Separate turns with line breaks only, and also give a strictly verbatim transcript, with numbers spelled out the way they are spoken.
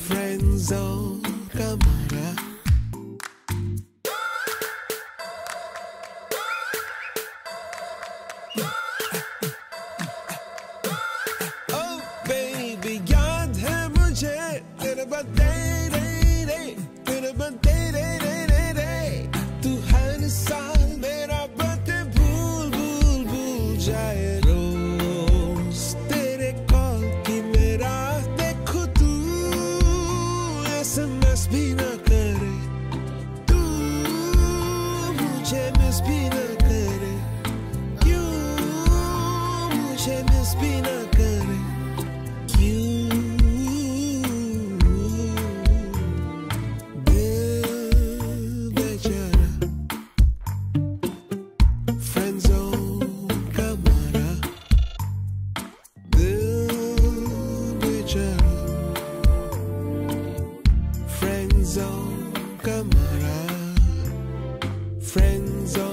friend zone का मारा Oh baby याद है मुझे तेरे बर्थडे रे रे तेरे बर्थडे रे रे रे रे तू हर साल मेरा बर्थडे भूल भूल भूल जाए रोज तेरे कॉल की मेरा देखो तू एसएमएस भी ना करे तू मुझे मिस भी ना करे क्यों मुझे मिस भी ना करे क्यों दिल बेचारा फ्रेंड जोन का मारा दिल बेचारा फ्रेंड जोन का मारा फ्रेंड जोन